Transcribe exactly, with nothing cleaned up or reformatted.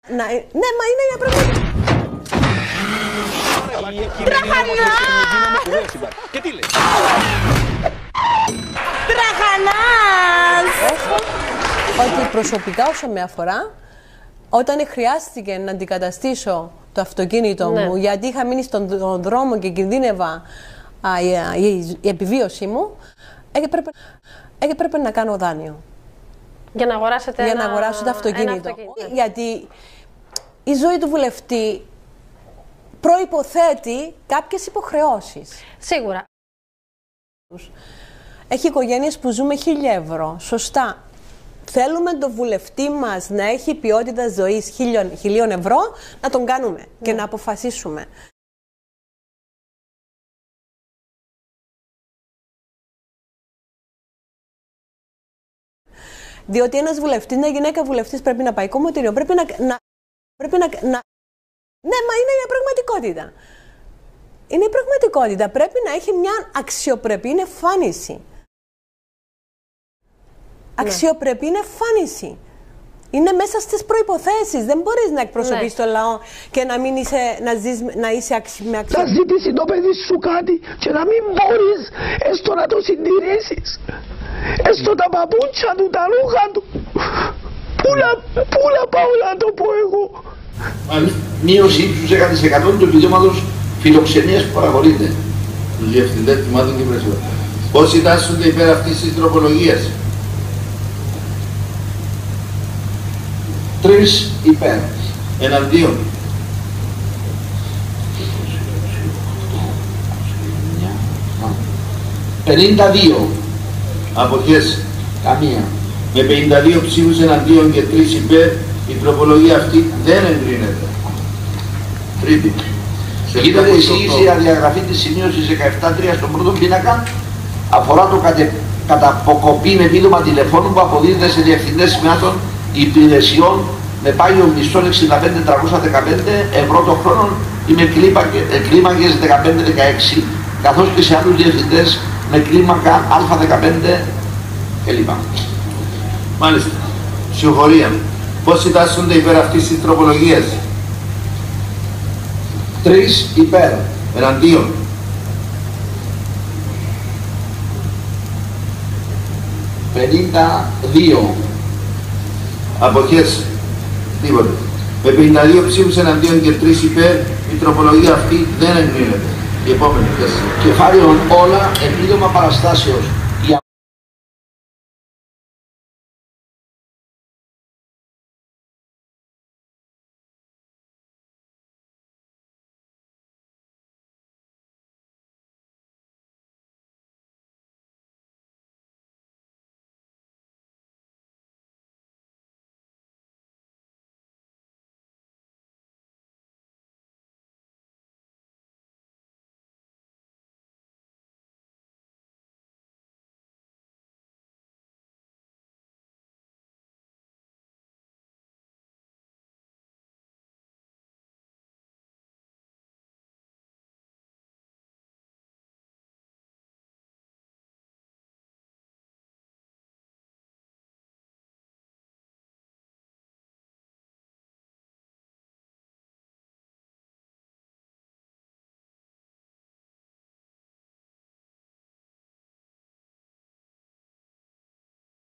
Να, ναι, μα είναι για πραγματικά. Τραχανάς! Και τι λέει? Τραχανάς! Ότι προσωπικά όσο με αφορά, όταν χρειάστηκε να αντικαταστήσω το αυτοκίνητο ναι. μου, γιατί είχα μείνει στον δρόμο και κινδύνευα α, η, η, η επιβίωσή μου, έπρεπε, έπρεπε να κάνω δάνειο. Για να αγοράσετε Για ένα, να αγοράσω το αυτοκίνητο. αυτοκίνητο. Γιατί η ζωή του βουλευτή προϋποθέτει κάποιες υποχρεώσεις. Σίγουρα. Έχει οικογένειες που ζούμε χίλια ευρώ. Σωστά. Θέλουμε το βουλευτή μας να έχει ποιότητα ζωής χίλιων, χιλίων ευρώ, να τον κάνουμε ναι. και να αποφασίσουμε. Διότι ένας βουλευτής, μια γυναίκα βουλευτής πρέπει να πάει κομμωτήριο, πρέπει να, να, πρέπει να, να... Ναι, μα είναι η πραγματικότητα. Είναι η πραγματικότητα. Πρέπει να έχει μια αξιοπρεπή εμφάνιση. Ναι. Αξιοπρεπή εμφάνιση. Είναι μέσα στις προϋποθέσεις. Δεν μπορείς να εκπροσωπείς ναι. το λαό και να μην είσαι, να ζεις, να είσαι αξι, με αξιοπρεπή. Θα ζητήσει το παιδί σου κάτι και να μην μπορείς έστω να το συντηρήσεις. Έστω τα παπούτσια του, τα ρούχα του. Πού να πάω να το πω εγώ. Μείωση ύψους δέκα τοις εκατό του επιδόματος φιλοξενίας που παραχωρείται. Τους διευθυντές τιμάτων και πρεσβών. Πώς συντάσσονται υπέρ αυτής της τροπολογίας? Τρεις υπέρ. Εναντίον. πενήντα δύο. Αποχές. Καμία. Με πενήντα δύο ψήφους εναντίον και τρεις υπέρ, η τροπολογία αυτή δεν εγκρίνεται. Τρίτη. Γίνεται εισήγηση για διαγραφή της σημείωσης δεκαεπτά τρία στον πρώτο πίνακα, αφορά το κατε, κατά αποκοπή με επίδομα τηλεφώνου που αποδίδεται σε διευθυντές σημειάτων υπηρεσιών με πάγιο μισθό εξήντα πέντε χιλιάδες τριακόσια δεκαπέντε ευρώ το χρόνο ή με κλίμακες δεκαπέντε δεκαέξι, καθώς και σε άλλους διευθυντές με κλίμακα Α δεκαπέντε κλπ. Μάλιστα. Συγχωρία. Πώς συντάσσονται υπέρ αυτής της τροπολογίας? Τρεις υπέρ. Εναντίον. πενήντα δύο. Αποχές. Τίποτε. Με πενήντα δύο ψήφους εναντίον και τρεις υπέρ, η τροπολογία αυτή δεν εγκρίνεται. Η επόμενη θέση. Κεφάλαιο όλα επίδομα παραστάσεως.